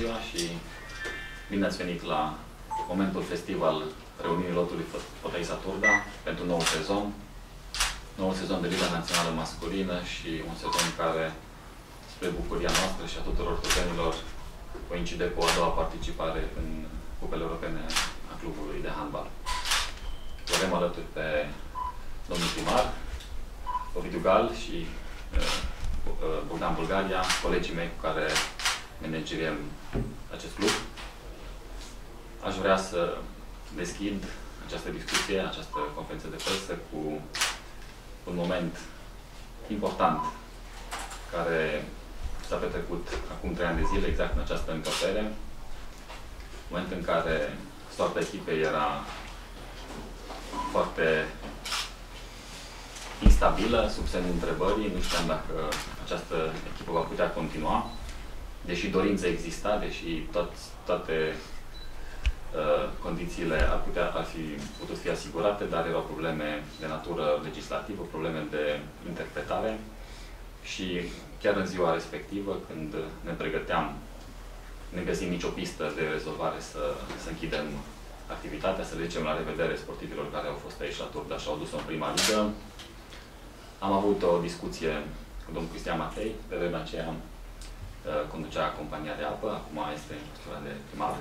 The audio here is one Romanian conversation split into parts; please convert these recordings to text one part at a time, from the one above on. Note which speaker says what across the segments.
Speaker 1: ziua și bine ați venit la momentul festiv al reuniunii lotului Fotăisa Turda pentru noul sezon. Noul sezon de Liga Națională Masculină și un sezon care, spre bucuria noastră și a tuturor turdenilor, coincide cu a doua participare în cupele europene a clubului de handbal. Avem alături pe domnul primar, Ovidiu Gal și Bogdan Bulgaria, colegii mei cu care manageriem acest club. Aș vrea să deschid această discuție, această conferință de presă cu un moment important care s-a petrecut acum 3 ani de zile, exact în această încăpere. Moment în care soarta echipei era foarte instabilă, sub semnul întrebării. Nu știam dacă această echipă va putea continua, deși dorința exista, deși toate condițiile ar fi putut fi asigurate, dar erau probleme de natură legislativă, probleme de interpretare. Și chiar în ziua respectivă, când ne pregăteam, ne găsim nicio pistă de rezolvare să închidem activitatea, să le zicem la revedere sportivilor care au fost aici la Turda și au dus-o în prima ligă. Am avut o discuție cu domnul Cristian Matei, pe vremea aceea conducea compania de apă, acum este în postura de primar.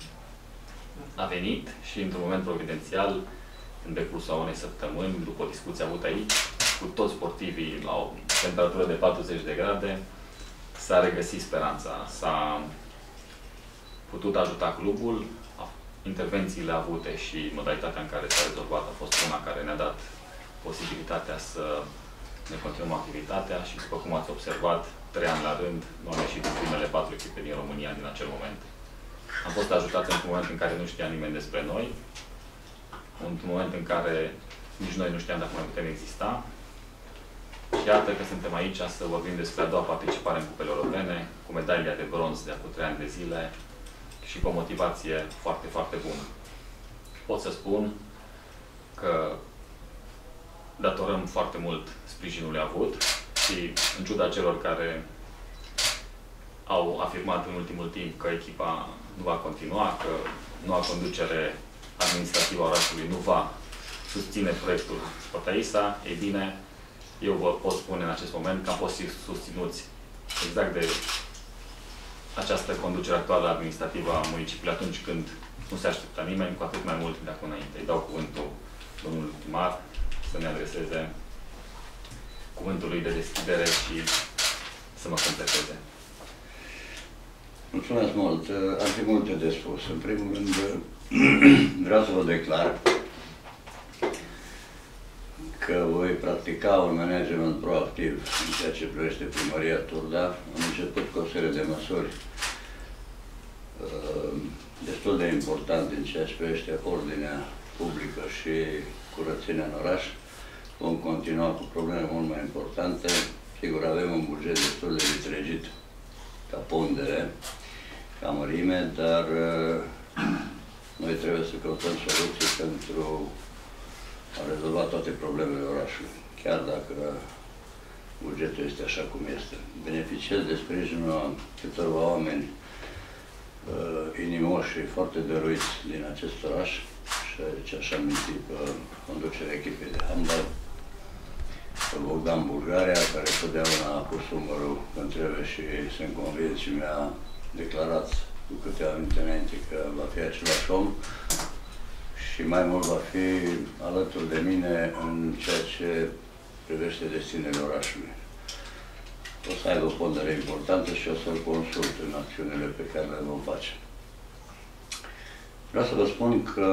Speaker 1: A venit și într-un moment providențial, în decursul a unei săptămâni, după o discuție avută aici, cu toți sportivii la o temperatură de 40 de grade, s-a regăsit speranța. S-a putut ajuta clubul, intervențiile avute și modalitatea în care s-a rezolvat a fost una care ne-a dat posibilitatea să ne continuăm activitatea și, după cum ați observat, 3 ani la rând, nu am ieșit din primele 4 echipe din România din acel moment. Am fost ajutați într-un moment în care nu știa nimeni despre noi, într-un moment în care nici noi nu știam dacă mai putem exista. Și iată că suntem aici să vorbim despre a doua participare în cupele europene, cu medalia de bronz de acum 3 ani de zile și cu o motivație foarte, foarte bună. Pot să spun că datorăm foarte mult sprijinului avut și, în ciuda celor care au afirmat în ultimul timp că echipa nu va continua, că noua conducere administrativă a orașului nu va susține proiectul Fotăisa, ei bine, eu vă pot spune în acest moment că am fost susținuți exact de această conducere actuală administrativă a municipiului atunci când nu se aștepta nimeni, cu atât mai mult de acum înainte. Îi dau cuvântul domnului primar să ne adreseze cuvântul lui de deschidere și să mă completeze.
Speaker 2: Mulțumesc mult. Ar fi multe de spus. În primul rând, vreau să vă declar că voi practica un management proactiv în ceea ce privește primăria Turda. Am început cu o serie de măsuri destul de importante în ceea ce privește ordinea publică și curățenia în oraș. Vom continua cu probleme mult mai importante. Sigur, avem un buget destul de vitregit ca pondere, ca mărime, dar noi trebuie să căutăm soluții pentru a rezolva toate problemele orașului, chiar dacă bugetul este așa cum este. Beneficiez de sprijinul câtorva oameni inimoși și foarte dăruiți din acest oraș și aici aș aminti pe conducerea echipei de handbal, pe Bogdan Bulgaria, care totdeauna a pus umărul când trebuie și sunt convins și mi-a declarat cu câteva minute înainte că va fi același om și mai mult va fi alături de mine în ceea ce privește destinele orașului. O să aibă o pondere importantă și o să-l consult în acțiunile pe care le vom face. Vreau să vă spun că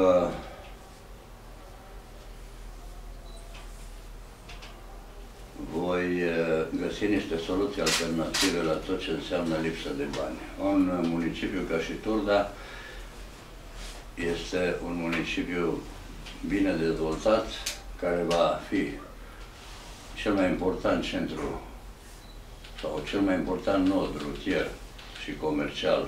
Speaker 2: voi găsi niște soluții alternative la tot ce înseamnă lipsă de bani. Un municipiu ca și Turda este un municipiu bine dezvoltat, care va fi cel mai important centru sau cel mai important nod rutier și comercial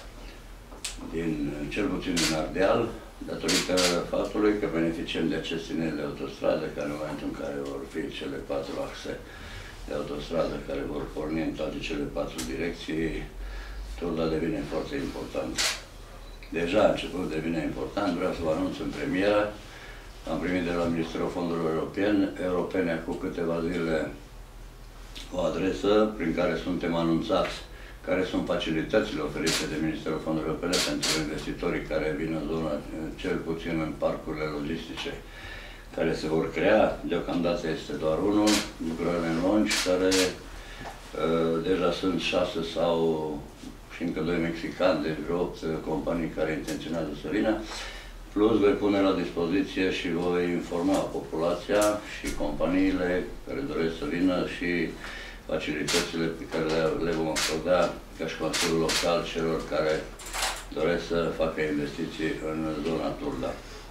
Speaker 2: cel puțin din Ardeal, datorită faptului că beneficiem de acest tineri de autostradă, care în momentul în care vor fi cele 4 axe de autostradă care vor porni în toate cele 4 direcții, Turda devine foarte important. Deja a început să devine important, vreau să vă anunț în premieră. Am primit de la Ministerul Fondurilor Europene cu câteva zile o adresă prin care suntem anunțați care sunt facilitățile oferite de Ministerul Fondurilor Europene pentru investitorii care vin în zona, cel puțin în parcurile logistice care se vor crea. Deocamdată este doar unul, lucrările lungi, care deja sunt 6 sau și încă 2 mexicani, de vreo 8 companii care intenționează să vină. Plus voi pune la dispoziție și voi informa populația și companiile care doresc să vină și facilitățile pe care le vom acorda ca și Consiliul Local celor care doresc să facă investiții în zona Turda.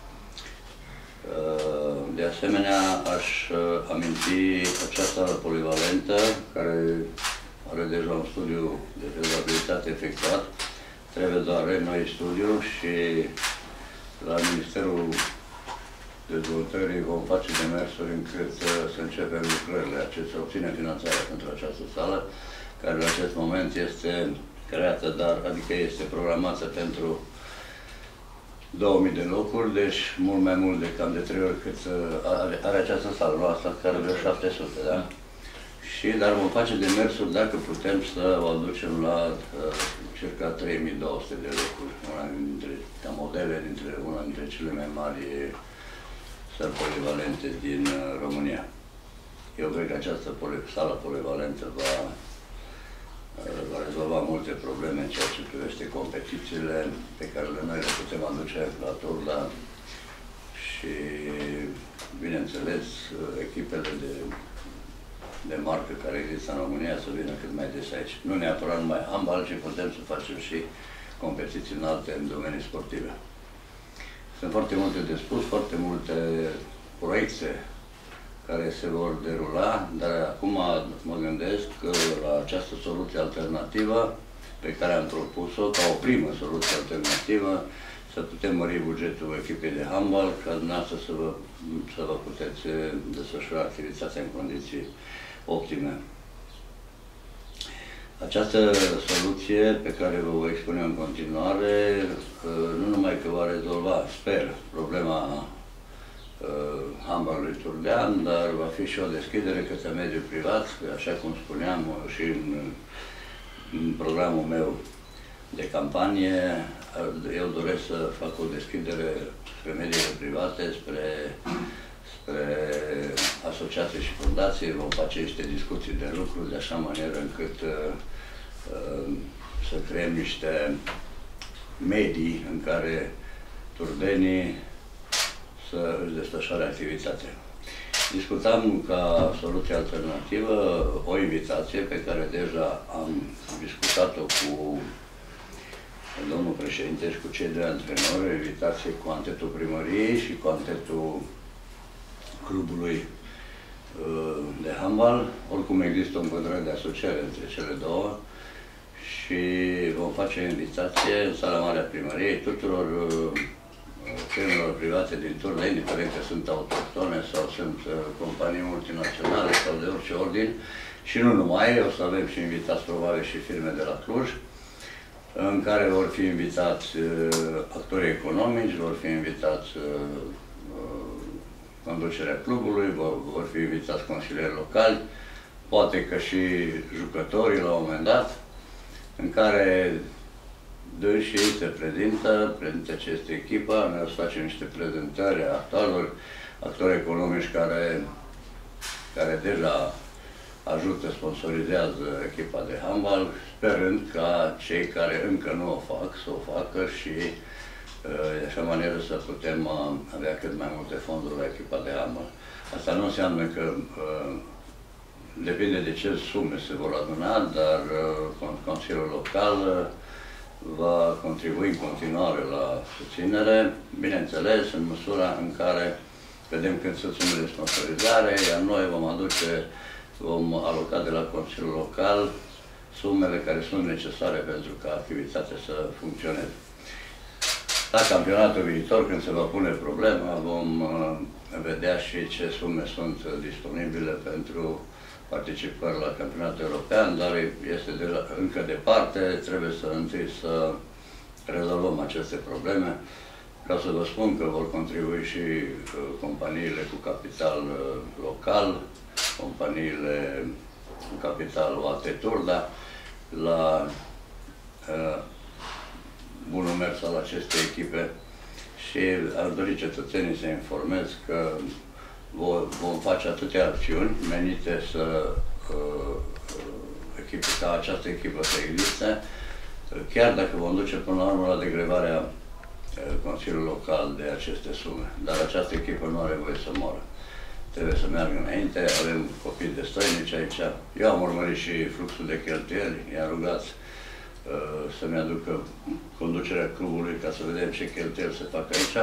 Speaker 2: De asemenea, aș aminti acea sală polivalentă care are deja un studiu de fezabilitate efectuat. Trebuie doar noi studiu și la Ministerul Dezvoltării vom face demersuri încât să începem lucrările acestea, să obținem finanțarea pentru această sală, care în acest moment este creată, dar adică este programată pentru 2000 de locuri, deci mult mai mult de cam de 3 ori cât are această sală, nu asta, care vreo 700, da? Și, dar vom face demersuri dacă putem să o aducem la circa 3200 de locuri, una dintre modele, una dintre cele mai mari săli polivalente din România. Eu cred că această sală polivalentă va rezolva multe probleme în ceea ce privește competițiile pe care noi le putem aduce la Turda și, bineînțeles, echipele de marcă care există în România să vină cât mai des aici. Nu neapărat numai handbal, ci putem să facem și competiții înalte în domenii sportive. Sunt foarte multe de spus, foarte multe proiecte care se vor derula, dar acum mă gândesc la această soluție alternativă pe care am propus-o, ca o primă soluție alternativă, să putem mări bugetul echipei de handbal, ca dumneavoastră să vă puteți desfășura activitatea în condiții optime. Această soluție pe care vă voi expune în continuare, nu numai că va rezolva, sper, problema handbalului turdean, dar va fi și o deschidere către mediul privat, așa cum spuneam și în programul meu de campanie, eu doresc să fac o deschidere spre mediile private, spre asociații și fundații, vom face niște discuții de lucru de așa manieră încât să creăm niște medii în care turdenii să își desfășoare activitatea. Discutam ca soluție alternativă o invitație pe care deja am discutat-o cu domnul președinte și cu cei doi antrenori, o invitație cu antetul primăriei și cu antetul clubului de handbal. Oricum există un contract de asociere între cele două și vom face o invitație în sala mare a primăriei tuturor firmelor private din Turda, indiferent că sunt autohtone sau sunt companii multinaționale sau de orice ordin, și nu numai, o să avem și invitați probabil și firme de la Cluj, în care vor fi invitați actorii economici, vor fi invitați conducerea clubului, vor fi invitați consilieri locali, poate că și jucătorii la un moment dat, în care dânsii se prezintă ce este echipa, noi o să facem niște prezentări a actori economici care deja ajută, sponsorizează echipa de handbal, sperând ca cei care încă nu o fac, să o facă și de așa manieră să putem avea cât mai multe fonduri la echipa de handbal. Asta nu înseamnă că depinde de ce sume se vor aduna, dar Consiliul Local va contribui în continuare la susținere, bineînțeles, în măsura în care vedem când sunt sume de sponsorizare, iar noi vom aloca de la Consiliul Local sumele care sunt necesare pentru ca activitatea să funcționeze. La campionatul viitor, când se va pune problema, vom vedea și ce sume sunt disponibile pentru participări la campionatul european, dar este încă departe, trebuie întâi să rezolvăm aceste probleme. Vreau să vă spun că vor contribui și companiile cu capital local, companiile cu capital OAT Turda, la bunul mers al acestei echipe și aș dori cetățenii să informez că vom face atâtea acțiuni menite ca această echipă să existe, chiar dacă vom duce până la urmă la degrevarea Consiliului Local de aceste sume. Dar această echipă nu are voie să moară. Trebuie să meargă înainte, avem copii destăinici aici. Eu am urmărit și fluxul de cheltuieli, i-am rugat să-mi aducă conducerea clubului ca să vedem ce cheltuieli se fac aici.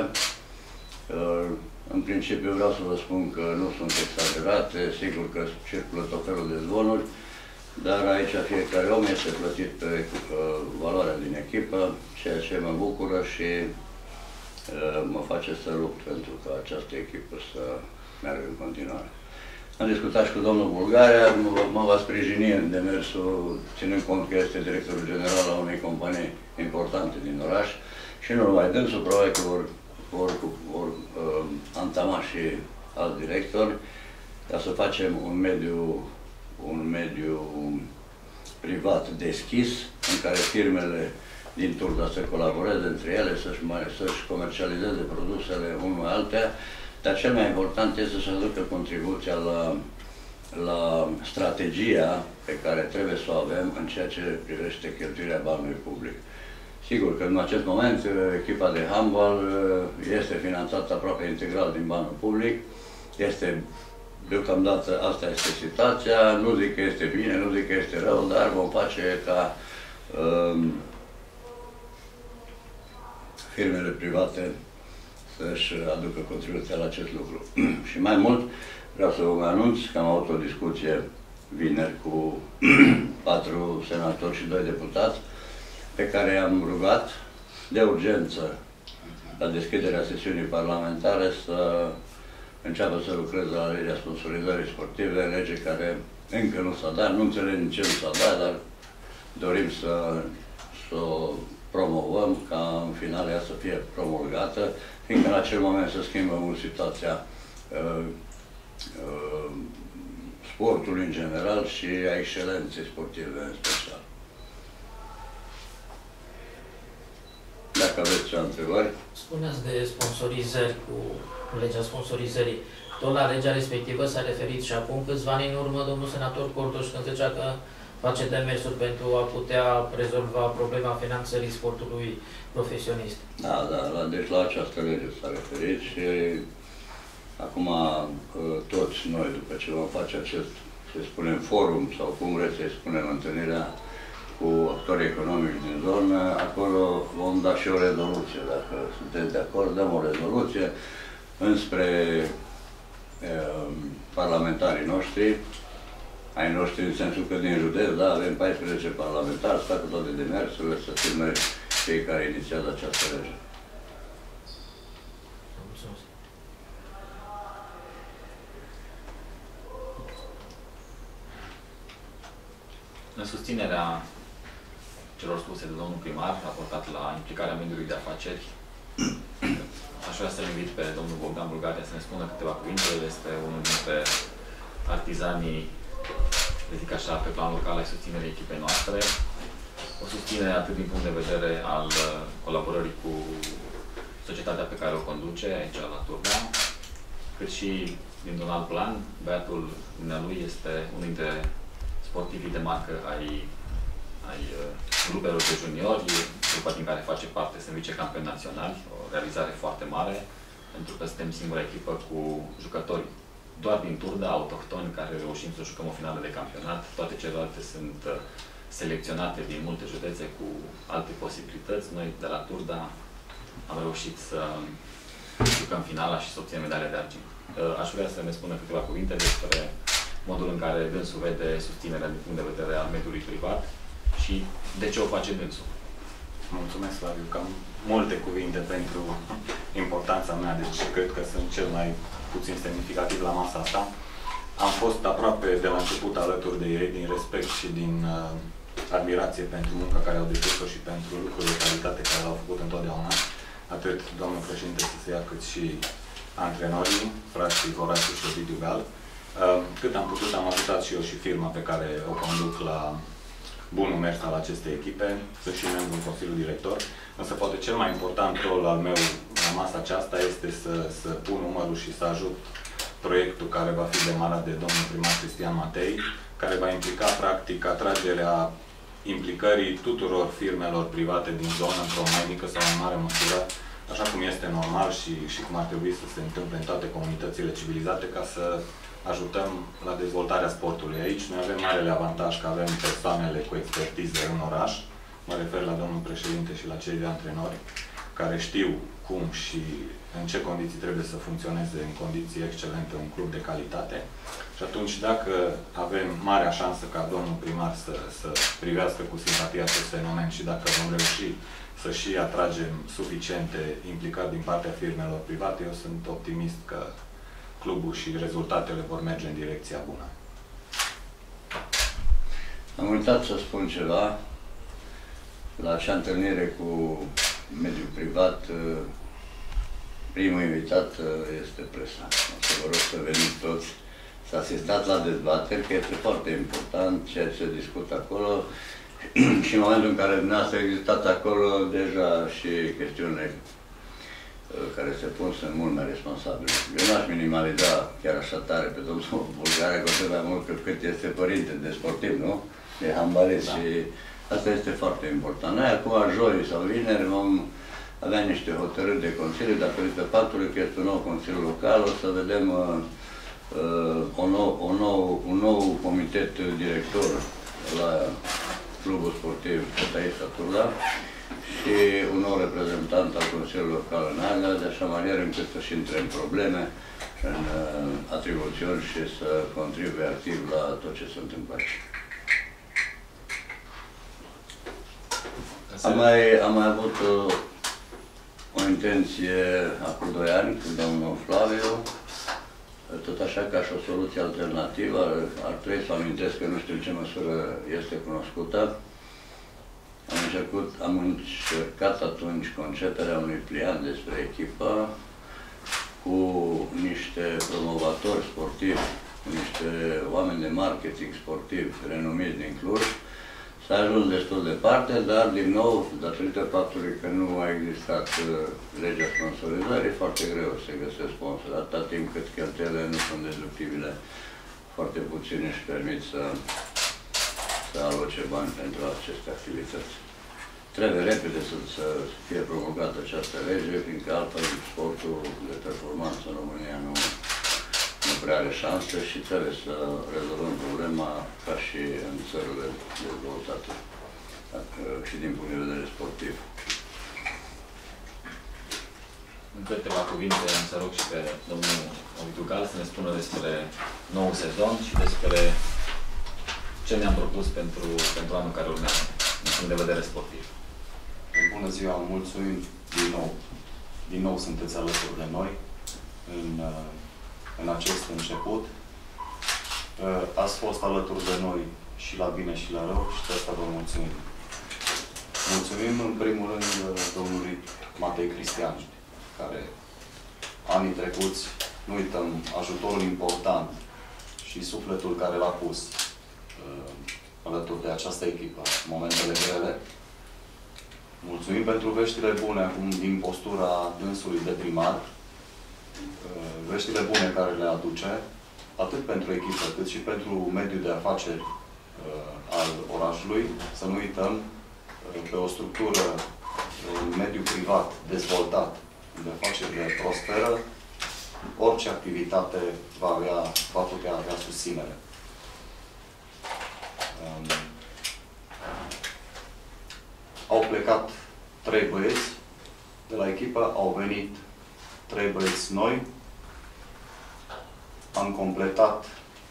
Speaker 2: În principiu vreau să vă spun că nu sunt exagerate, sigur că circulă tot felul de zvonuri, dar aici fiecare om este plătit pe valoarea din echipă, ceea ce mă bucură și mă face să lupt pentru ca această echipă să meargă în continuare. Am discutat și cu domnul Bulgaria, mă va sprijini în demersul, ținând cont că este directorul general al unei companii importante din oraș și nu numai dânsul, probabil că vor antama și alți directori ca să facem un mediu privat deschis în care firmele din Turda să colaboreze între ele, să-și comercializeze produsele unul altea, dar cel mai important este să aducă contribuția la strategia pe care trebuie să o avem în ceea ce privește cheltuirea banului public. Sigur că în acest moment echipa de handbal este finanțată aproape integral din banul public. Deocamdată asta este situația. Nu zic că este bine, nu zic că este rău, dar vom face ca firmele private să-și aducă contribuția la acest lucru. Și mai mult, vreau să vă anunț că am avut o discuție vineri cu 4 senatori și 2 deputați, pe care am rugat de urgență la deschiderea sesiunii parlamentare să înceapă să lucreze la legea sponsorizării sportive, lege care încă nu s-a dat, nu înțelegem ce nu s-a dat, dar dorim să o promovăm ca în final ea să fie promulgată, fiindcă în acel moment se schimbă mult situația sportului în general și a excelenței sportive în special. Dacă aveți întrebări.
Speaker 3: Spuneați de sponsorizări cu legea sponsorizării. Tot la legea respectivă s-a referit și acum câțiva ani în urmă domnul senator Cordoș când zicea că face demersuri pentru a putea rezolva problema finanțării sportului profesionist. Da,
Speaker 2: deci la această lege s-a referit și acum toți noi, după ce vom face acest, să spunem, forum sau cum vreți să-i spunem, întâlnirea cu actorii economici din zonă, acolo vom da și o rezoluție. Dacă sunteți de acord, dăm o rezoluție înspre parlamentarii noștri, ai noștri în sensul că din județ, da, avem 14 parlamentari, să facă toate demersurile, să firme cei care inițiază această lege.
Speaker 1: În susținerea celor spuse de domnul primar, raportat la implicarea mediului de afaceri, aș vrea să-l invit pe domnul Bogdan Bulgaria să ne spună câteva cuvinte. Este unul dintre artizanii, să zic așa, pe plan local ai susținerii echipei noastre. O susținere atât din punct de vedere al colaborării cu societatea pe care o conduce aici la Turda, cât și dintr-un alt plan. Băiatul dumnealui este unul dintre sportivii de marcă ai grupelor de juniori, grupa din care face parte, sunt vicecampioni naționali, o realizare foarte mare, pentru că suntem singura echipă cu jucători doar din Turda, autohtoni, care reușim să jucăm o finală de campionat. Toate celelalte sunt selecționate din multe județe cu alte posibilități. Noi, de la Turda, am reușit să jucăm finala și să obținem medalia de argint. Aș vrea să ne spună câteva cuvinte despre modul în care dânsul vede susținerea din punct de vedere al mediului privat și de ce o face dânsul.
Speaker 4: Mulțumesc, Flaviu, că am multe cuvinte pentru importanța mea, deci cred că sunt cel mai puțin semnificativ la masa asta. am fost aproape de la început alături de ei, din respect și din admirație pentru munca care au depus-o și pentru lucrurile de calitate care le-au făcut întotdeauna. Atât domnul președinte Sisea, cât și antrenorii, frații Horatiu și Ovidiu Gal. Cât am putut, am ajutat și eu și firma pe care o conduc la bunul mers al acestei echipe, sunt și membru în Consiliul Director. Însă poate cel mai important rol al meu la masa aceasta este să pun numărul și să ajut proiectul care va fi demarat de domnul primar Cristian Matei, care va implica practic atragerea implicării tuturor firmelor private din zonă într-o mai mică sau mai mare măsură, așa cum este normal și cum ar trebui să se întâmple în toate comunitățile civilizate, ca să ajutăm la dezvoltarea sportului. Aici noi avem marele avantaj că avem persoanele cu expertiză în oraș, mă refer la domnul președinte și la cei de antrenori, care știu cum și în ce condiții trebuie să funcționeze în condiții excelente un club de calitate. Și atunci, dacă avem marea șansă ca domnul primar să privească cu simpatie acest fenomen și dacă vom reuși să și atragem suficiente implicări din partea firmelor private, eu sunt optimist că clubul și rezultatele vor merge în direcția bună.
Speaker 2: Am uitat să spun ceva. La acea întâlnire cu mediul privat, primul invitat este presa. O să vă rog să veniți toți, să asistați la dezbateri, că este foarte important ceea ce se discută acolo și în momentul în care dumneavoastră a existat acolo, deja și chestiunile care se pun sunt mult mai responsabile. Eu n-aș minimaliza chiar așa tare pe domnul Bulgare, că o mai mult cât este părinte de sportiv, nu? De handbalist și asta este foarte important. Noi acum, joi sau vineri, vom avea niște hotărâri de Consiliu, datorită faptului că este un nou Consiliu Local, o să vedem un nou comitet director la Clubul Sportiv Cătăița Turda și un nou reprezentant al Consiliului Local în Aga, de așa manieră încât să-și intre în probleme, în atribuțiuni și să contribuie activ la tot ce se întâmplă aici. Am mai avut o intenție acum 2 ani cu domnul Flaviu, tot așa ca și o soluție alternativă, ar trebui să amintesc că nu știu în ce măsură este cunoscută. Am încercat atunci conceperea unui pliant despre echipă cu niște promovatori sportivi, cu niște oameni de marketing sportiv renumiți din Cluj. S-a ajuns destul de departe, dar din nou, datorită faptului că nu a existat legea sponsorizării, e foarte greu să găsesc sponsor, atâta timp cât cheltuielile nu sunt deductibile, foarte puțin își permit să aloce bani pentru aceste activități. Trebuie repede să fie promulgată această lege, fiindcă altfel sportul de performanță în România nu prea are șanse și trebuie să rezolvăm problema ca și în țările dezvoltate și din punct de vedere sportiv.
Speaker 1: În câteva cuvinte am să rog și pe domnul Ovidiu Gal să ne spună despre nou sezon și despre ce ne-am propus pentru anul care urmează, din punct de vedere sportiv.
Speaker 5: Bună ziua, mulțumim din nou. Din nou sunteți alături de noi în acest început. Ați fost alături de noi și la bine și la rău și de asta vă mulțumim. Mulțumim în primul rând domnului Matei Cristian, care anii trecuți, nu uităm, ajutorul important și sufletul care l-a pus alături de această echipă în momentele grele. Mulțumim pentru veștile bune acum din postura dânsului de primar. Veștile bune care le aduce, atât pentru echipă, cât și pentru mediul de afaceri al orașului. Să nu uităm, pe o structură, un mediu privat dezvoltat, unde afacerile prosperă, orice activitate va putea avea susținere. Au plecat 3 băieți de la echipă, au venit 3 băieți noi. Am completat,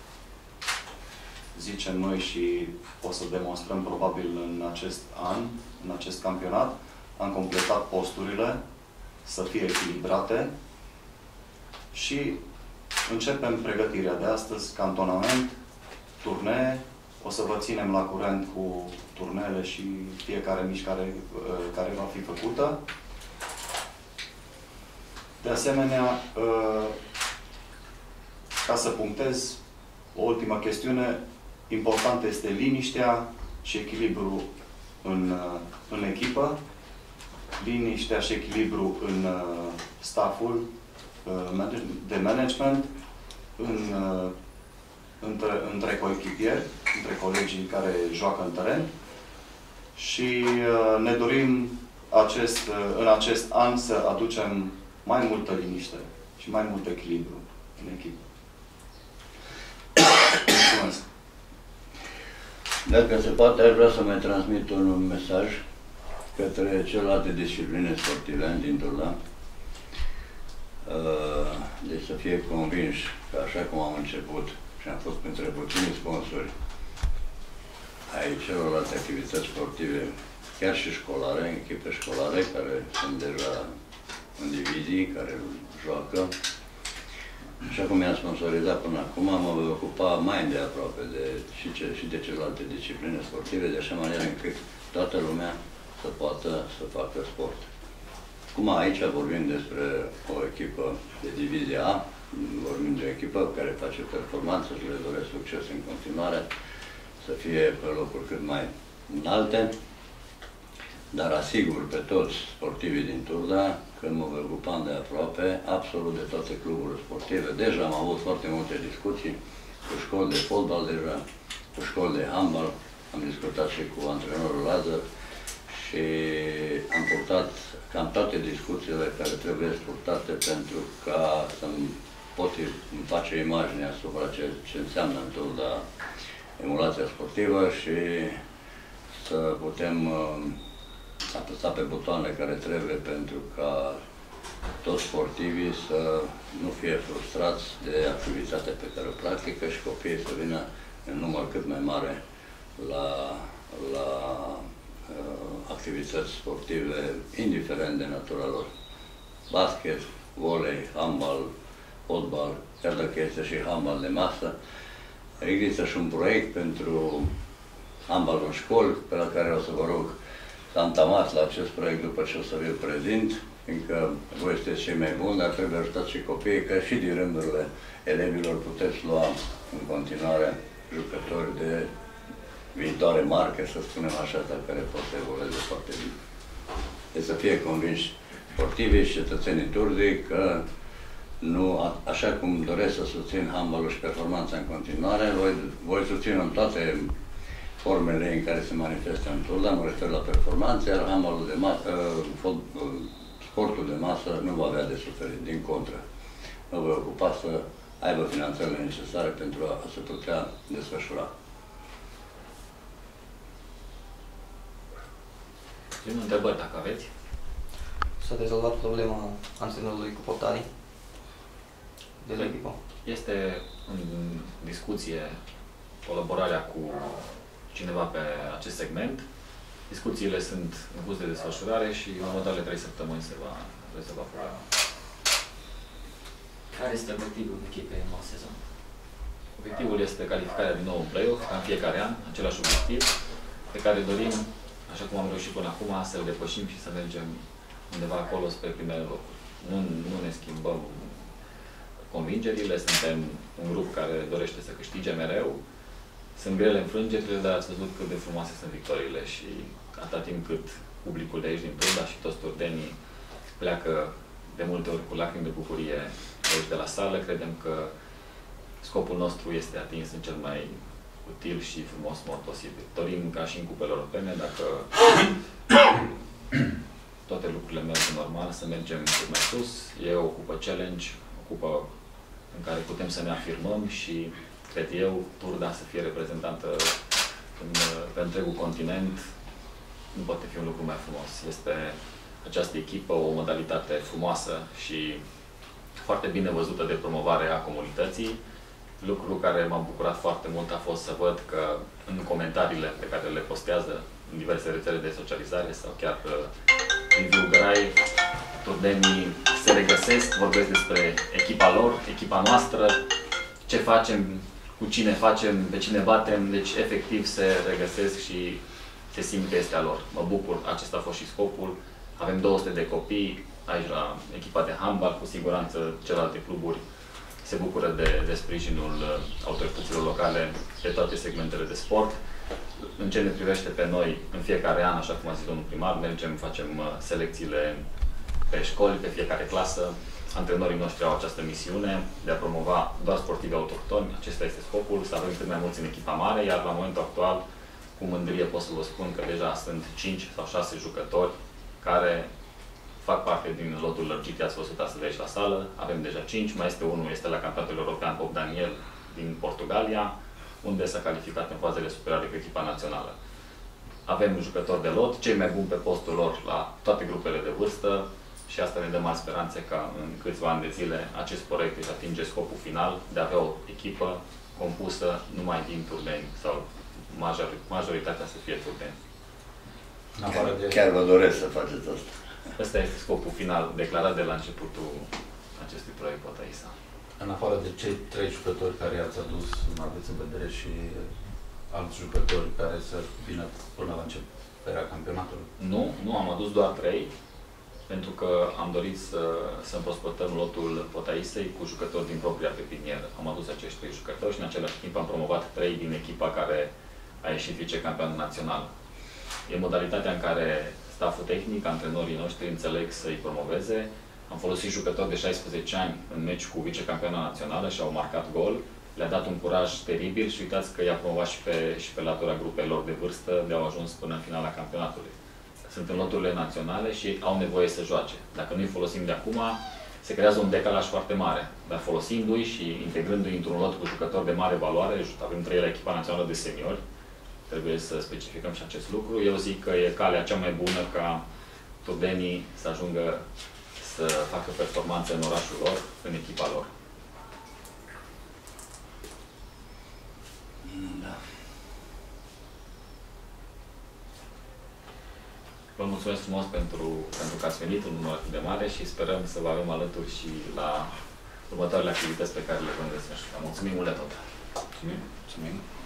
Speaker 5: zicem noi și o să demonstrăm probabil în acest an, în acest campionat, am completat posturile să fie echilibrate și începem pregătirea de astăzi, cantonament, turnee. O să vă ținem la curent cu turneele și fiecare mișcare care va fi făcută. De asemenea, ca să punctez, o ultimă chestiune, importantă este liniștea și echilibru în echipă, liniștea și echilibru în stafful de management, între coechipieri, între colegii care joacă în teren și ne dorim în acest an să aducem mai multă liniște și mai mult echilibru în echipă. Mulțumesc!
Speaker 2: Dacă se poate, aș vrea să mai transmit un mesaj către celelalte discipline sportive din Turda. Deci să fie convinși că așa cum am început și am fost printre puțini sponsori ai celorlalte activități sportive, chiar și școlare, echipe școlare care sunt deja în divizii, care joacă. Așa cum i-am sponsorizat până acum, mă voi ocupa mai îndeaproape și de celelalte discipline sportive, de așa manieră încât toată lumea să poată să facă sport. Cum aici vorbim despre o echipă de divizia A, vorbim de o echipă care face performanță și le doresc succes în continuare, să fie pe locuri cât mai înalte, dar asigur pe toți sportivii din Turda că mă voi ocupa de aproape absolut de toate cluburile sportive. Deja am avut foarte multe discuții cu școli de fotbal deja, cu școli de handbal, am discutat și cu antrenorul Lazar și am purtat cam toate discuțiile care trebuie purtate pentru ca să-mi pot face imagine asupra ce înseamnă în Turda emulația sportivă și să putem apăsa pe butoanele care trebuie pentru ca toți sportivii să nu fie frustrați de activitatea pe care o practică și copiii să vină în număr cât mai mare la activități sportive, indiferent de natura lor. Basket, volei, handbal, fotbal, chiar dacă este și handbal de masă. Există și un proiect pentru handbal în școli, pe la care o să vă rog să antamați la acest proiect după ce o să vi-l prezint, fiindcă voi sunteți cei mai buni, dar trebuie ajutați și copiii, că și din rândurile elevilor puteți lua în continuare jucători de viitoare marcă, să spunem așa, dar care pot să evolueze foarte bine. Deci să fie convinși sportivii și cetățenii Turdei că nu, așa cum doresc să susțin handbalul și performanța în continuare, voi susține în toate formele în care se manifestă în Turda, mă refer la performanță, iar handbalul de masă, sportul de masă nu va avea de suferit, din contră. Mă voi ocupa să aibă finanțările necesare pentru a se putea desfășura.
Speaker 1: Primul întrebări, dacă aveți.
Speaker 6: S-a rezolvat problema antrenorului cu portarii de la echipă?
Speaker 1: Este în discuție colaborarea cu cineva pe acest segment. Discuțiile sunt în curs de desfășurare și în următoarele 3 săptămâni se va rezolva problema.
Speaker 3: Care este obiectivul echipei în noua sezon?
Speaker 1: Obiectivul este calificarea din nou în play-off, ca în fiecare an, același obiectiv, pe care dorim, așa cum am reușit până acum, să-l depășim și să mergem undeva acolo spre primele locuri. Nu ne schimbăm convingerile, suntem un grup care dorește să câștige mereu. Sunt grele înfrângerile, dar ați văzut cât de frumoase sunt victoriile și atâta timp cât publicul de aici din Turda și toți turdenii pleacă de multe ori cu lacrimi de bucurie aici de la sală, credem că scopul nostru este atins în cel mai util și frumos mod posibil. Dorim ca și în cupele europene, dacă toate lucrurile merg normal, să mergem cât mai sus. E o cupă challenge, o cupă în care putem să ne afirmăm și, cred eu, Turda să fie reprezentată pe întregul continent, nu poate fi un lucru mai frumos. Este această echipă o modalitate frumoasă și foarte bine văzută de promovare a comunității. Lucru care m-a bucurat foarte mult a fost să văd că în comentariile pe care le postează în diverse rețele de socializare sau chiar prin Viu Grai, turdenii se regăsesc, vorbesc despre echipa lor, echipa noastră, ce facem, cu cine facem, pe cine batem, deci efectiv se regăsesc și se simt că este a lor. Mă bucur, acesta a fost și scopul. Avem 200 de copii aici la echipa de handbal, cu siguranță celelalte cluburi se bucură de sprijinul autorităților locale pe toate segmentele de sport. În ce ne privește pe noi, în fiecare an, așa cum a zis domnul primar, mergem, facem selecțiile pe școli, pe fiecare clasă. Antrenorii noștri au această misiune de a promova doar sportivi autohtoni. Acesta este scopul, să avem cât mai mulți în echipa mare, iar la momentul actual, cu mândrie pot să vă spun că deja sunt 5 sau 6 jucători care fac parte din lotul lărgit, i-ați văzut astăzi aici la sală. Avem deja 5, mai este unul, este la campionatul european Pop Daniel din Portugalia, unde s-a calificat în fazele superioare cu echipa națională. Avem jucători de lot, cei mai buni pe postul lor la toate grupele de vârstă și asta ne dă mari speranțe ca în câțiva ani de zile acest proiect își atinge scopul final de a avea o echipă compusă numai din turdeni sau majoritatea să fie turdeni.
Speaker 2: Chiar vă doresc să faceți asta.
Speaker 1: Ăsta este scopul final declarat de la începutul acestui proiect Potaisa.
Speaker 7: În afară de cei 3 jucători care i-ați adus, nu aveți în vedere și alți jucători care să vină până la începerea campionatului?
Speaker 1: Nu, am adus doar 3, pentru că am dorit să împrospătăm lotul Potaisei cu jucători din propria pepinieră. Am adus acești 3 jucători și în același timp am promovat 3 din echipa care a ieșit vicecampion național. E modalitatea în care staful tehnic, antrenorii noștri înțeleg să-i promoveze. Am folosit jucători de 16 ani în meci cu vicecampiona națională și au marcat gol. Le-a dat un curaj teribil și uitați că i-a promovat și pe latura grupelor de vârstă de au ajuns până în finala campionatului. Sunt în loturile naționale și au nevoie să joace. Dacă nu îi folosim de acum, se creează un decalaj foarte mare. Dar folosindu-i și integrându-i într-un lot cu jucători de mare valoare, avem 3 la echipa națională de seniori, trebuie să specificăm și acest lucru. Eu zic că e calea cea mai bună ca turdenii să ajungă să facă performanță în orașul lor, în echipa lor.
Speaker 2: Da.
Speaker 1: Vă mulțumesc frumos pentru că ați venit în număr atât de mare și sperăm să vă avem alături și la următoarele activități pe care le vom desfășura. Mulțumim mult de tot!
Speaker 4: Mulțumim!